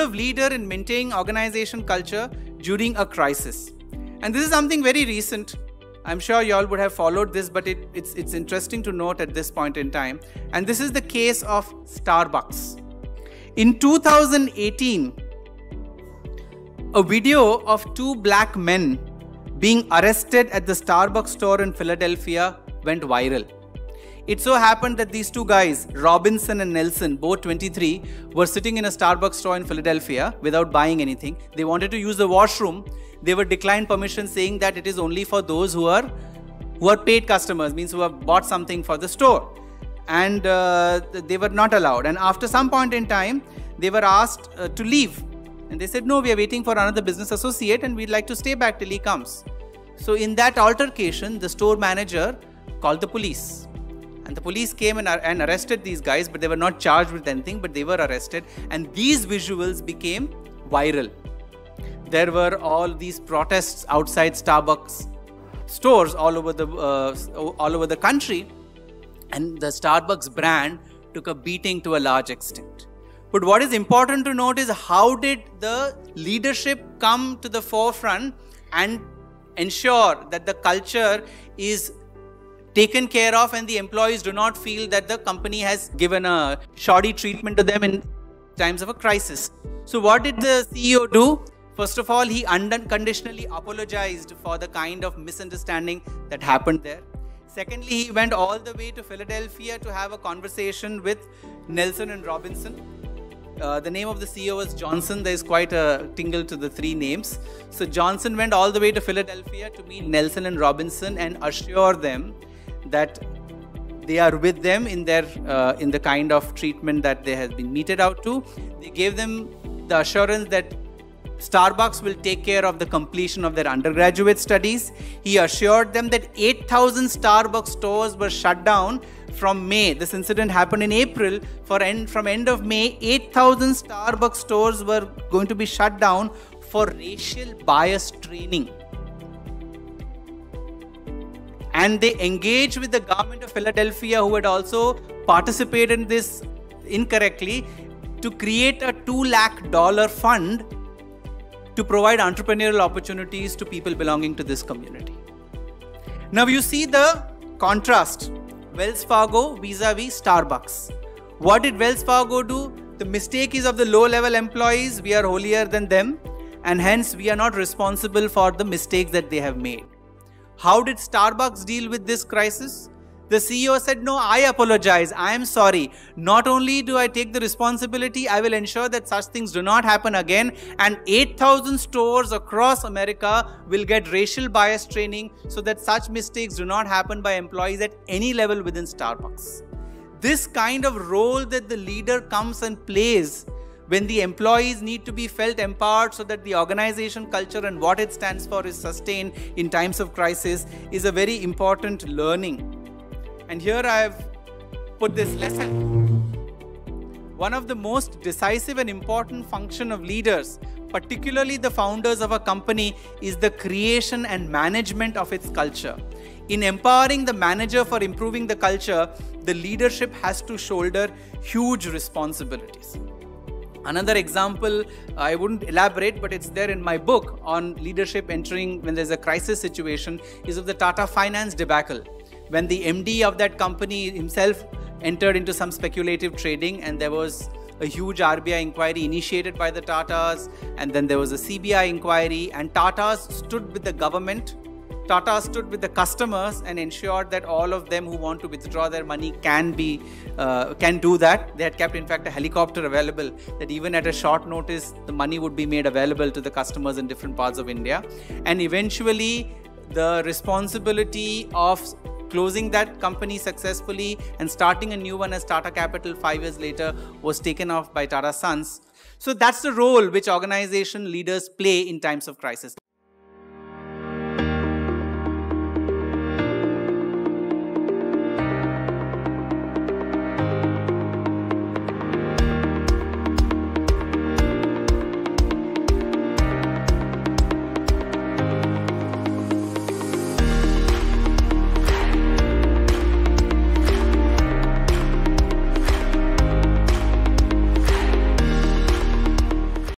of leader in maintaining organization culture during a crisis. And this is something very recent. I'm sure you all would have followed this, but it's interesting to note at this point in time. And this is the case of Starbucks. In 2018, a video of two black men being arrested at the Starbucks store in Philadelphia went viral. It so happened that these two guys, Robinson and Nelson, both 23, were sitting in a Starbucks store in Philadelphia without buying anything. They wanted to use the washroom. They were declined permission, saying that it is only for those who are paid customers, means who have bought something for the store. And they were not allowed. And after some point in time, they were asked to leave. And they said, no, we are waiting for another business associate and we'd like to stay back till he comes. So in that altercation, the store manager called the police. And the police came and arrested these guys, but they were not charged with anything, but they were arrested. And these visuals became viral. There were all these protests outside Starbucks stores all over the country. And the Starbucks brand took a beating to a large extent. But what is important to note is how did the leadership come to the forefront and ensure that the culture is taken care of and the employees do not feel that the company has given a shoddy treatment to them in times of a crisis. So what did the CEO do? First of all, he unconditionally apologized for the kind of misunderstanding that happened there. Secondly, he went all the way to Philadelphia to have a conversation with Nelson and Robinson. The name of the CEO was Johnson. There is quite a tingle to the three names. So Johnson went all the way to Philadelphia to meet Nelson and Robinson and assure them that they are with them in the kind of treatment that they have been meted out to. They gave them the assurance that Starbucks will take care of the completion of their undergraduate studies. He assured them that 8,000 Starbucks stores were shut down from May. This incident happened in April. From end of May, 8,000 Starbucks stores were going to be shut down for racial bias training. And they engaged with the government of Philadelphia, who had also participated in this incorrectly, to create a $2 lakh fund to provide entrepreneurial opportunities to people belonging to this community. Now you see the contrast. Wells Fargo vis-a-vis Starbucks. What did Wells Fargo do? The mistake is of the low-level employees. We are holier than them, and hence we are not responsible for the mistakes that they have made. How did Starbucks deal with this crisis? The CEO said, no, I apologize. I am sorry. Not only do I take the responsibility, I will ensure that such things do not happen again. And 8,000 stores across America will get racial bias training so that such mistakes do not happen by employees at any level within Starbucks. This kind of role that the leader comes and plays when the employees need to be felt empowered so that the organization culture and what it stands for is sustained in times of crisis is a very important learning. And here I have put this lesson. One of the most decisive and important function of leaders, particularly the founders of a company, is the creation and management of its culture. In empowering the manager for improving the culture, the leadership has to shoulder huge responsibilities. Another example, I wouldn't elaborate, but it's there in my book on leadership entering when there's a crisis situation, is of the Tata Finance debacle. When the MD of that company himself entered into some speculative trading, and there was a huge RBI inquiry initiated by the Tatas, and then there was a CBI inquiry, and Tatas stood with the government, Tata stood with the customers and ensured that all of them who want to withdraw their money can do that. They had kept, in fact, a helicopter available that even at a short notice, the money would be made available to the customers in different parts of India. And eventually, the responsibility of closing that company successfully and starting a new one as Tata Capital 5 years later was taken off by Tata Sons. So that's the role which organization leaders play in times of crisis.